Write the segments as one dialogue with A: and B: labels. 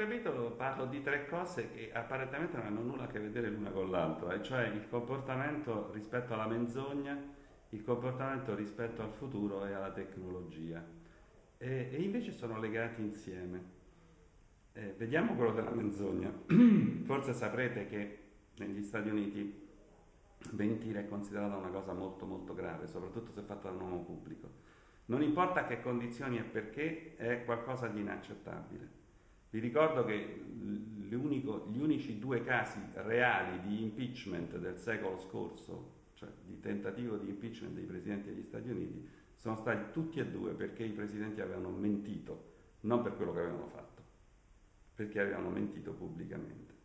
A: capitolo parlo di tre cose che apparentemente non hanno nulla a che vedere l'una con l'altra, e cioè il comportamento rispetto alla menzogna, il comportamento rispetto al futuro e alla tecnologia. E invece sono legati insieme. Vediamo quello della menzogna. Forse saprete che negli Stati Uniti mentire è considerata una cosa molto molto grave, soprattutto se fatta da un uomo pubblico. Non importa a che condizioni e perché, è qualcosa di inaccettabile. Vi ricordo che gli unici due casi reali di impeachment del secolo scorso, cioè di tentativo di impeachment dei presidenti degli Stati Uniti, sono stati tutti e due perché i presidenti avevano mentito, non per quello che avevano fatto, perché avevano mentito pubblicamente.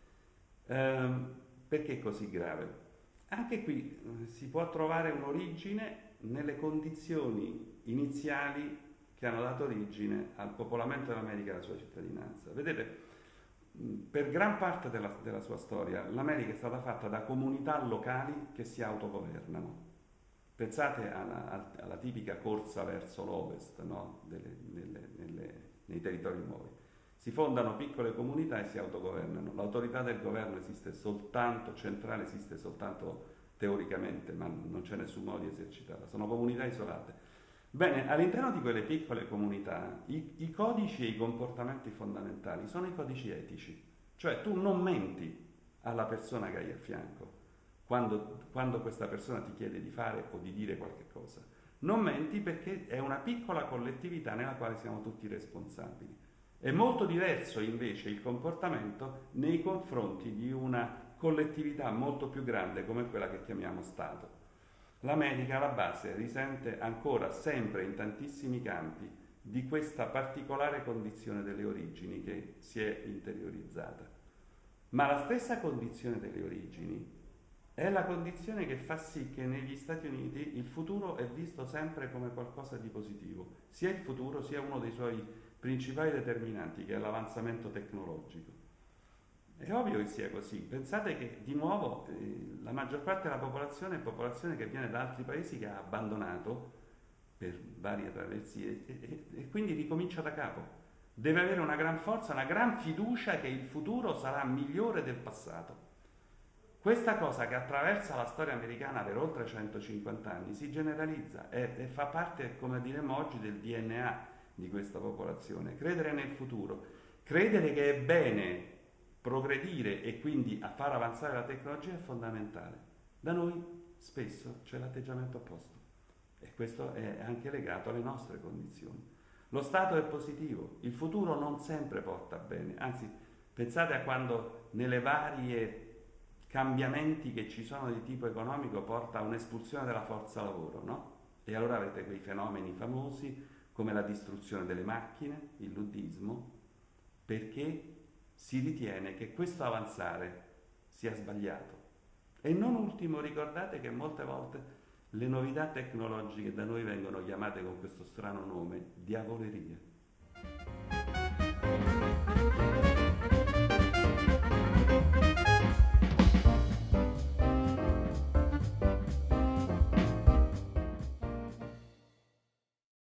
A: Perché è così grave? Anche qui si può trovare un'origine nelle condizioni iniziali che hanno dato origine al popolamento dell'America e alla sua cittadinanza. Vedete, per gran parte della sua storia l'America è stata fatta da comunità locali che si autogovernano. Pensate alla tipica corsa verso l'ovest, no? Nei territori nuovi. Si fondano piccole comunità e si autogovernano. L'autorità del governo esiste soltanto, centrale esiste soltanto teoricamente, ma non c'è nessun modo di esercitarla. Sono comunità isolate. Bene, all'interno di quelle piccole comunità i codici e i comportamenti fondamentali sono i codici etici. Cioè tu non menti alla persona che hai a fianco quando questa persona ti chiede di fare o di dire qualche cosa. Non menti perché è una piccola collettività nella quale siamo tutti responsabili. È molto diverso invece il comportamento nei confronti di una collettività molto più grande come quella che chiamiamo Stato. L'America alla base risente ancora sempre in tantissimi campi di questa particolare condizione delle origini che si è interiorizzata. Ma la stessa condizione delle origini è la condizione che fa sì che negli Stati Uniti il futuro è visto sempre come qualcosa di positivo, sia il futuro sia uno dei suoi principali determinanti, che è l'avanzamento tecnologico. È ovvio che sia così. Pensate che di nuovo la maggior parte della popolazione è popolazione che viene da altri paesi che ha abbandonato per varie traversie e quindi ricomincia da capo. Deve avere una gran forza, una gran fiducia che il futuro sarà migliore del passato. Questa cosa che attraversa la storia americana per oltre 150 anni si generalizza e fa parte, come diremmo oggi, del DNA di questa popolazione. Credere nel futuro, credere che è bene progredire e quindi a far avanzare la tecnologia è fondamentale. Da noi spesso c'è l'atteggiamento opposto e questo è anche legato alle nostre condizioni. Lo stato è positivo, il futuro non sempre porta bene, anzi pensate a quando nelle varie cambiamenti che ci sono di tipo economico porta a un'espulsione della forza lavoro, no? E allora avete quei fenomeni famosi come la distruzione delle macchine, il luddismo, perché si ritiene che questo avanzare sia sbagliato. E non ultimo ricordate che molte volte le novità tecnologiche da noi vengono chiamate con questo strano nome, diavolerie.